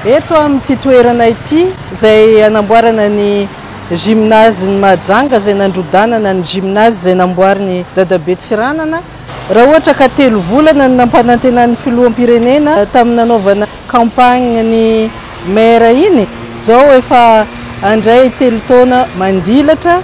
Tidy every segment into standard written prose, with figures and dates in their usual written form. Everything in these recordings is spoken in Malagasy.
Eto amin'ity toerana ity izay anamboarana ny gymnase ny Mahajanga izay nandrodanana ny gymnase izay namboariny Dadabe Tsiranana. Raha ohatra ka 3 volana ny nampanantenan'ny filoham-pirenena tamin'ny nanaovana campagne ny maire iny, zao efa andray 3 taona mandilatra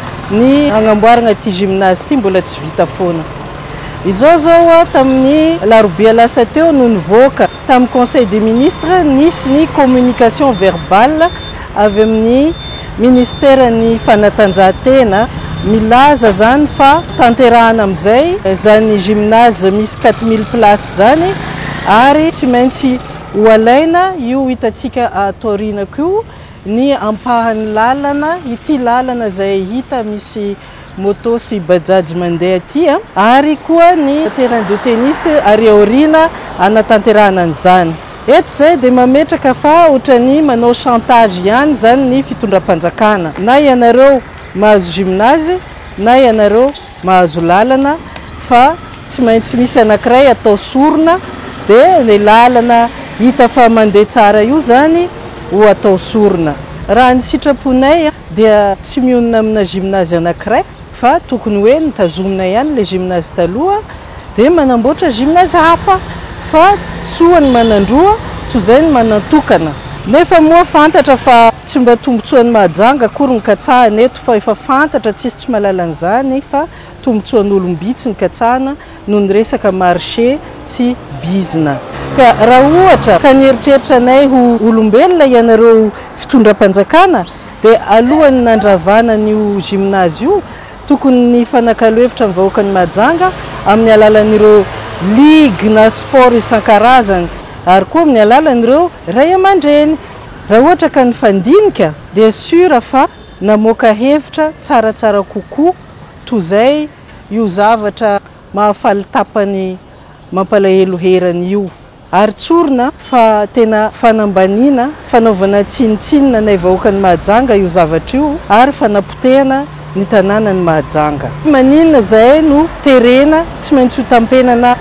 ny agnamboarana ity gymnase ity mbola tsy vita foana. Izao zao tamin'ny larobia lasa teo no nivoaka tamin'ny Conseil des ministres nisy ny communication verbale avy amin'ny ministère ny fanatanjahantena milaza zany fa tanterahana amin'izay zany gymnase misy 4000 places zany ary tsy maintsy ho alaina io hitantsika atorianako io ny ampahan'ny lalana ity lalana izay hita misy moto sy bajaj mandeha aty ary koa ny terrain de tennis ary aoriana anatanterahana an'izany. Eto zay dia mametraka fa ohatrany manao chantage ihany zany ny fitondram-panjakana, na ianareo mahazo gymnase na ianareo mahazo lalana fa tsy maintsy misy anankiray atao sorona dia ny lalana hita fa mandeha tsara io zany ho atao sorona. Raha ny sitraponay dia tsy mionona amina gymnase anankiray fa tokony hoe nitazomina ihany le gymnase taloha dia manamboatra gymnase hafa fa soa ny manandroa toy izay ny manatokana. Nefa moa fantatra fa tsy mba tombotsoan'ny Mahajanga akory ny katsahana eto fa efa fantatra tsisy tsy mahalala an'izany fa tombotsoan'olombitsy ny katsahana noho ny resaka marché sy bizina. Ka raha ohatra ka nieritreritra anay ho olombelona ianareo fitondram-panjakana dia alohan'ny nandravana n'io gymnase io tokony ny fanakalo-hevitra amin'ny vahoakan'ny Mahajanga amin'ny alalan'ireo ligue na sport isan-karazany ary koa amin'ny alalan'ireo ray aman-dreny. Raha ohatra ka nifandinika dia sura fa namoaka hevitra tsaratsara kokoa toy izay io zavatra mahafaly tapany mampalahelo herany io ary tsorina fa tena fanambaniana fanaovana tsinitsinina nay vahoakan'ny Mahajanga io zavatra io ary fanapotehana ny tanànan'ny Mahajanga. Maninona zay no terena tsy maintsy ho tampenana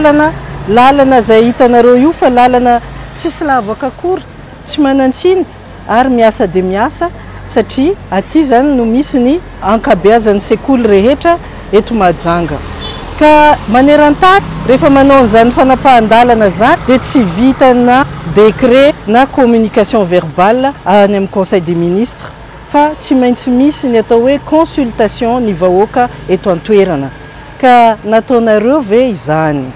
lalana izay hitanareo io fa lalana tsisy lavaka akory, tsy manantsiny ary miasa dia miasa satria aty zany no misy ny ankabeazan'ny sekoly rehetra eto Mahajanga. Ka maneran-tany rehefa manao an'izany fanapahan-dalana zany dia tsy vitana décret na communication verbale any amin'ny Conseil des ministres fa tsy maintsy misy ny atao hoe consultation ny vahoaka eto an-toerana. Ka nataonareo ve izany?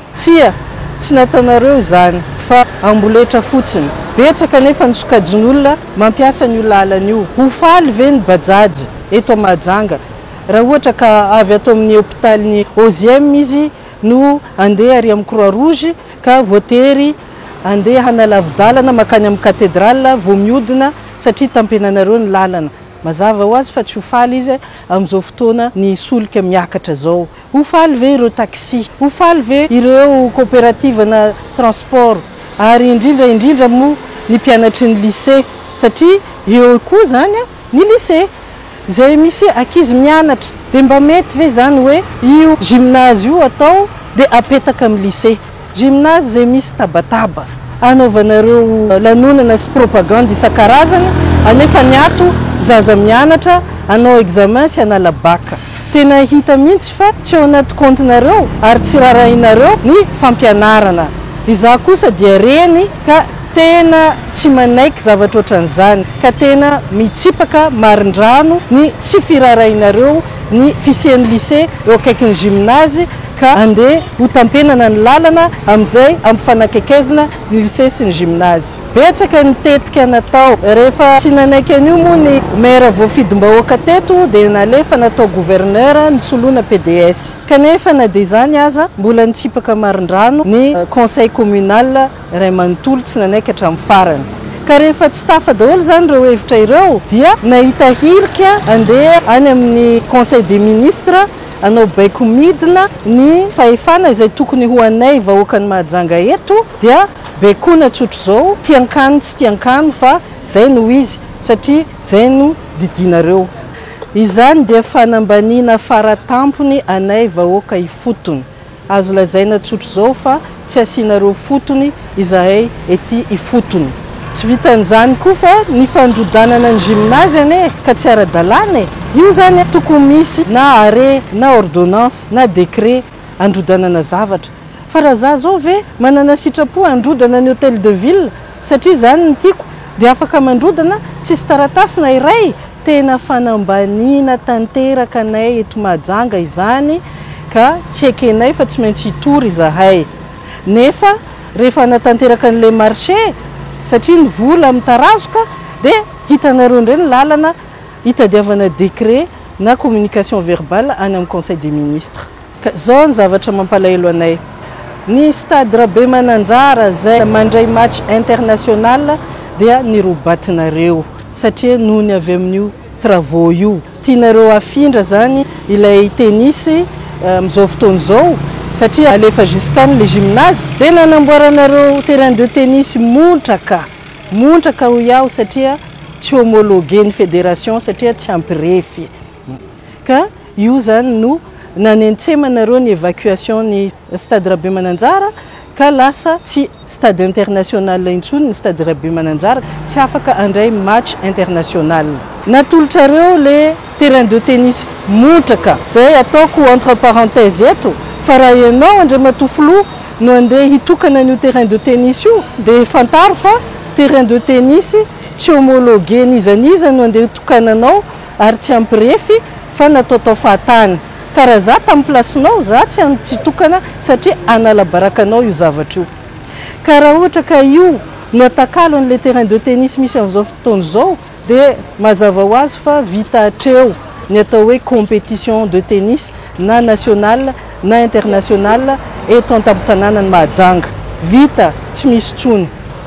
Tsy nataonareo izany fa amboletra fotsiny. Betsaka nefa ny sokajin'olona mampiasa n'io lalana io. Ho faly ve ny bajaj eto Mahajanga? Raha ohatra ka avy atao amin'ny hôpitaly Ozième izy no andeha ary amin'ny Croix Rouge ka voatery andeha hanalavi-dalana makany amin'ny cathédrale vao miodina satria tampenanareo ny lalana. Mazava ho azy fa tsy ho faly izy amin'izao fotoana ny solika miakatra zao. Ho faly ve ireo taxi? Ho faly ve ireo coopérative na transport? Ary indrindra moa ny mpianatry ny lycée satria eo koa zany ny lycée izay misy ankizy mianatra dia mba mety ve zany hoe io gymnase io atao dia apetaka amin'ny lycée? Gymnase izay misy tabataba anaovanareo lanonana sy propagande isan-karazany anefa ny ato zaza mianatra anao examen sy anala baka. Tena hita mihitsy fa tsy ao anaty kontinareo ary tsy rarahinareo ny fampianarana. Izaho kosa dia reny ka tena tsy manaiky zavatra ohatran'izany ka tena mitsipaka marindrano ny tsy firarahinareo ny fisian'ny lycée eo akaikin'ny gymnase ka andeha ho tampenana ny lalana amin'izay amin'ny fanakaikezana ny lycée sy ny gymnase. Betsaka ny tetika natao rehefa tsy nanaiky an'io moa ny maire voafidim-bahoaka teto dia nalefa natao gouverneur ny soloana PDS. Kanefa na dia izany aza mbola nitsipaka marindrano ny conseil communal Ray Manontolo tsy nanaiky hatramin'ny farany. Ka rehefa tsy tafa daholo zany ireo hevitra ireo dia nahita hirika andeha any amin'ny Conseil des ministres anao baiko midina ny fahefana izay tokony ho anay vahoakan'ny Mahajanga eto dia baikona tsotro zao tiankano tsy tiankano fa zay no izy satria zay no didinareo. Izany dia fanambaniana faratampony anay vahoaka ifotony. Azo lazaina tsotro zao fa tsy asianareo fotony izahay ety ifotony. tsy vitan'izany koa fa ny fandrodanana ny gymnase ane ka tsy ara-dalàna io zany tokony misy na arrêt na ordonnance na décret androdanana zavatra fa raha za zao ve manana sitrapo androdana ny hôtel de ville satria zany ny tiako dia afaka mandrodana tsisy taratasina iray tena fanambaniana tanteraka anay eto Mahajanga izany ka tsy ekenay fa tsy maintsy hitory zahay nefa rehefa natanteraka an'ilay marché satria ny vola mitarazoka dia hitanareo indray ny lalana hitadiavana décret na communication verbale any amin'ny conseil des ministres ka zao ny zavatra mampalahelo anay ny stade Rabe Mananjara zay mandray match international dia nirobatinareo satria nohony avy amin'io travaux io tianareo afindra zany ilay tennis amin'izao fotoana zao satria alefa jusqu'any le gymnase dia nanamboaranareo terrain de tennis montraka ho iaho satria tsy homologué ny fédération satria tsy ampirefy ka io zany no nanentsemanareo ny évacuation ny stade Rabe Mananjara ka lasa tsy stade international intsony ny stade Rabe Mananjara tsy afaka andray match international natolotrareo le terrain de tennis montraka zay ataoko entre parenthèse eto fa raha ianao andray matofilo no andeha hitokana an'io terrain de tennis io dia fantaro fa terrain de tennis tsy homologué nizaniza no andeha hitokananao ary tsy ampirefy fa nataotao fahatany karaha za tamin'ny placenao za tsy tokana satria analabarakanao io zavatra io ka raha ohatra ka io no atakalo an'ilay terrain de tennis misy amin'izao fotoana izao dia mazava ho azy fa vita hatreo ny atao hoe compétition de tennis na national na international eto an-tampon-tanànany Mahajanga vita tsy misy tsony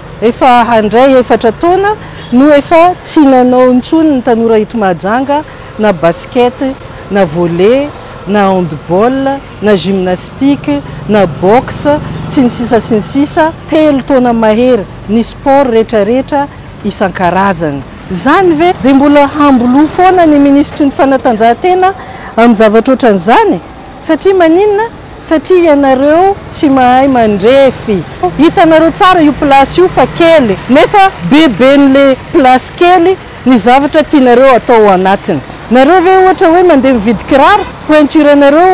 efa handray 4 taona no efa tsy nanao intsony ny tanora eto Mahajanga na basket na volley na handball na gymnastique na boxe sy ny sisa 3 taona mahery ny sport rehetrarehetra isan-karazany zany ve dia mbola hamboloa foana ny ministry ny fanatanjahantena amin'ny zavatra ohatran'izany satria maninona satria ianareo tsy mahay mandrefy hitanareo tsara io place io fa kely nefa bebe n'le place kely ny zavatra tianareo atao anatiny nareo ve ohatra hoe mandeha mividy kiraro pointure nareo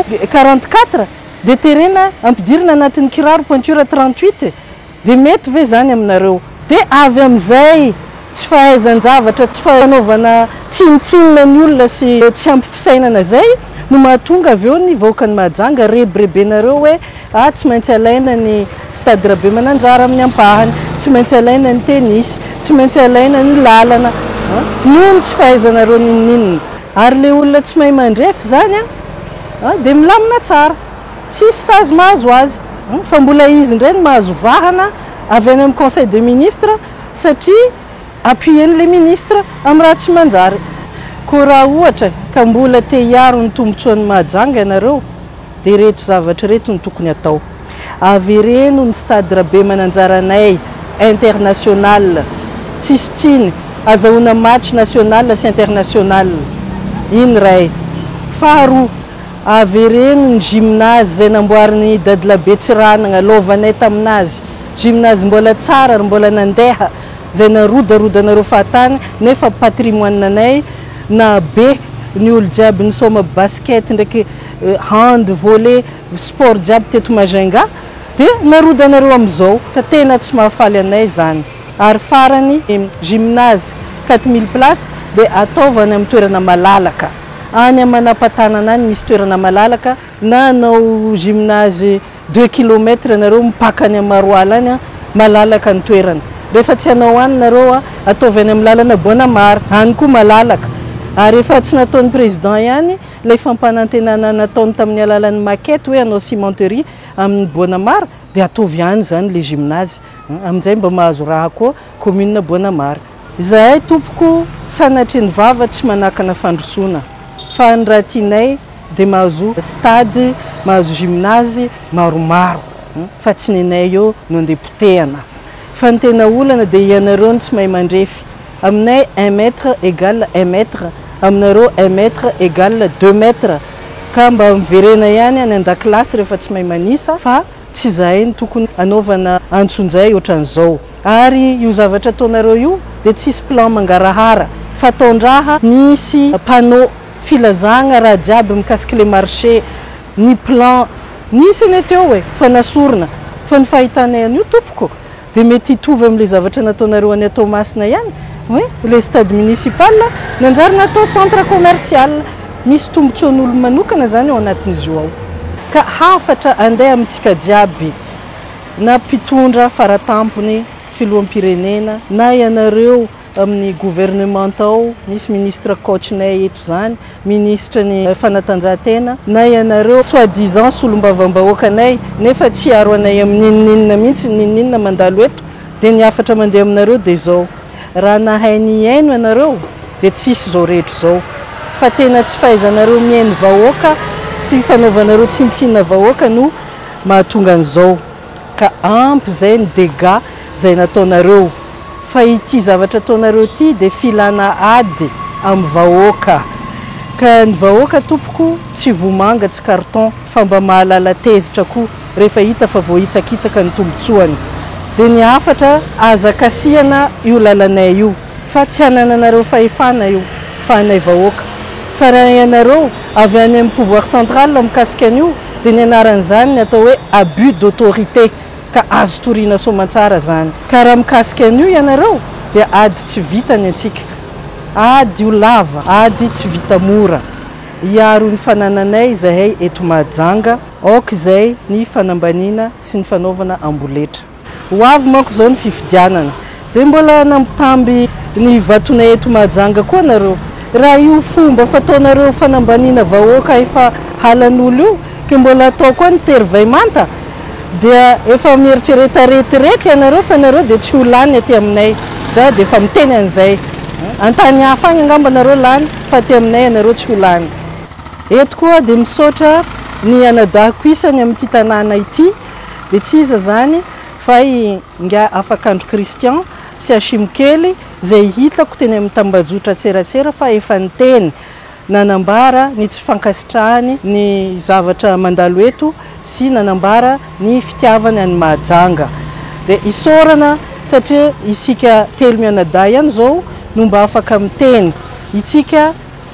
44 dia terena ampidirina anatin'ny kiraro pointure 38 dia mety ve zany aminareo dia avy amin'izay tsy fahaizan-javatra tsy fanaovana tsinitsinina ny olona sy tsy ampy fisainana zay no mahatonga avy eo ny vahoaka ny Mahajanga rebirebenareo hoe tsy maintsy alaina ny stade Rabe Mananjara amin'ny ampahany tsy maintsy alaina ny tennis tsy maintsy alaina ny lalana nono tsy fahaizanareo ninninona ary le olona tsy mahay mandrefy zany dia milamina tsara tsisy sazy mahazo azy fa mbola izy indray ny mahazo vahana avy any amin'ny conseil des ministres satria appuyen'le ministre amin'ny raha tsy manjary ko raha ohatra ka mbola te hiaro ny tombotsoan'ny Mahajanga ianareo dia rehetra zavatra reto ny tokony atao avy reno ny stade Rabe Mananjaranay international tsisy tsiny azahoana match national sy international iny ray faharoa avy reno ny gymnase zay namboariny dadilabe Tsiranana lovanay taminazy gymnase mbola tsara ary mbola nandeha zay narodarodanareo fahatany nefa patrimoine anay na be ny olo jiaby nisoma basket ndraiky hand volley sport jiaby teto Majunga dia narodanareo amin'izao ka tena tsy mahafaly anay zany ary farany gymnase 4000 place dia ataovana amin'ny toerana malalaka any manam-patanana any misy toerana malalaka na anao gymnase 2 km nareo mipakany amin'ny Maroala any malalaka ny toerana rehefa tsy anao any nareo ataovany amin'ny lalana Bonamar any koa malalaka ary efa tsy nataon'ny président ihany ilay fampanantenana nataony tamin'ny alalan'ny maquette hoe anao cimenterie amin'ny Bonamar dia ataovy ihany zany le gymnase amin'izay mba mahazo raha koa commune Bonamar izahay tompoko sanatriny vava tsy manakana fandrosoana fa ny raha tianay dia mahazo stade mahazo gymnase maromaro fa tsy nenay eo no andeha potehana fa ny tena olana dia ianareo ny tsy mahay mandrefy aminay 1 mètre égale 1 mètre aminareo 1 mètre égale 2 mètres ka mba miverena ihany any an-dakilasy rehefa tsy mahay manisa fa tsy zahay ny tokony anaovana antsonjay ohatran'izao ary io zavatra ataonareo io dia tsisy plan mangarahara fa ataondraha nisy panneau filazagna raha jiaby mikasiky le marché ny plan nisy eny teo hoe fanasorona fa ny fahitanay an'io tompoko dia mety hitovy amin'le zavatra nataonareo any Toamasina ihany hoe le stade municipal nanjary natao centre commercial misy tombontsoan'olo manokana zany ao anatin'izy io ao ka hafatra andeha amintsika jiaby na mpitondra faratampony filoham-pirenena na ianareo amin'ny gouvernement ao misy ministre coachnay eto zany ministre ny fanatanjahantena na ianareo soi-disant solombavam-bahoakanay nefa tsy aro anay amin'ninninina mihitsy ninninina mandalo eto dia ny afatra mandeha aminareo dia zao raha nahay ny aino ianareo dia tsisy zao rehetra zao fa tena tsy fahaizanareo miaino vahoaka sy fanaovanareo tsintsinina vahoaka no mahatonga an'izao ka ampy zay ny dégâts zay nataonareo fa ity zavatra ataonareo ity dia filana ady amin'ny vahoaka ka ny vahoaka tompoko tsy vomanga tsy carton fa mba mahalala tezitra koa rehefa hita fa voahitsakitsaka ny tombotsoany dia ny afatra azakasiana io lalanay io fa tsy hanananareo fahefana io fa anay vahoaka fa raha ianareo avy any amin'ny pouvoir central mikasika an'io dia ny anaran'izany ny atao hoe abus d'autorité ka azo toriana soamantsara zany ka raha mikasika an'io ianareo dia ady tsy vitany antsika ady io lava ady tsy vita mora hiaro ny fanananay zahay eto Mahajanga aoka izay ny fanambaniana sy ny fanaovana amboletra ho avy manko zao ny fifidianana dia mbola nampitamby ny vatonay eto Mahajanga koa nareo raha io fomba fataonareo fanambaniana vahoaka efa halan'olo io ka mbola atao koa ny tervaimanta dia efa mieritrereta retirety ianareo fa nareo dia tsy ho lany aty aminay za dia efa miteny an'izay antany hafa agny angamba nareo lany fa aty aminay ianareo tsy ho lany eto koa dia misaotra ny anadahako isany amin'ity tanàna ity dia tsy iza zany fa nga afakandro Kristian sy Asimokely zay hitako teny amin'ny tambajotra tseratsera fa efa niteny nanambara ny tsy fankasitrahany ny zavatra mandalo eto sy nanambara ny fitiavany any Mahajanga dia isorana satria isika telo mianadahy ihany zao no mba afaka miteny itsika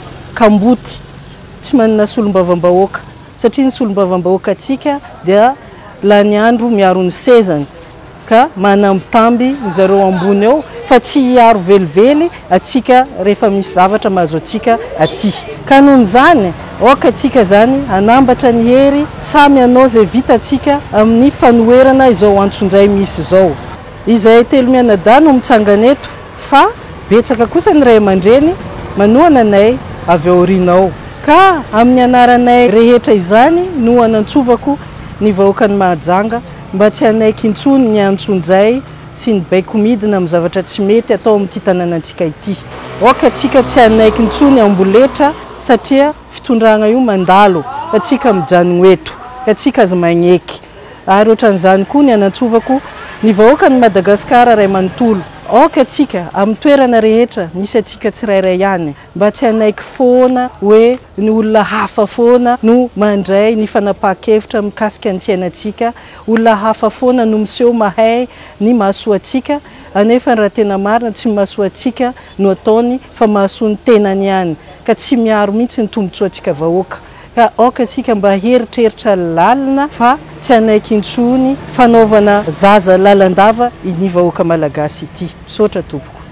kamboty tsy manana solombavam-bahoaka satria ny solombavam-bahoaka atsika dia lany andro miaro ny sezany ka manambitamby zareo ambony ao fa tsy hiaro velively atsika rehefa misy zavatra mahazo atsika aty ka noho zany oka atsika zany anambatra ny hery samy anao zay vita atsika amin'ny fanoherana izao antsonjay misy zao izay telo mianadahy no mitsangana eto fa betsaka kosa ny ray aman-dreny manohana anay avy aorinao ka amin'ny anaranay rehetra izany no anantsovako ny vahoakany Mahajanga mba tsy hanaiky intsony ny antsonjay sy ny baiko midina amin'ny zavatra tsy mety atao amin'ity tanànantsika ity oka atsika tsy hanaiky intsony amboletra satria fitondragna io mandalo atsika mijanogno eto atsika azo magneky ary ohatran'izany koa ny anantsovako ny vahoakany Madagasikara ray manontolo oka atsika amin'ny toerana rehetra misy atsika tsirairay ihany mba tsy hanaiky foana hoe ny olona hafa foana no mandray ny fanapahan-kevitra mikasika ny fiainatsika olona hafa foana no miseho mahay ny mahasoa atsika anefa ny raha tena marina tsy mahasoa atsika no ataony fa mahasoa ny tenany ihany ka tsy miaro mihitsy ny tombotsoa atsika vahoaka ka oka atsika mba heritreritra lalina fa tsy hanaiky intsony fanaovana zaza lalandava ny vahoaka malagasy ity misaotra tompoko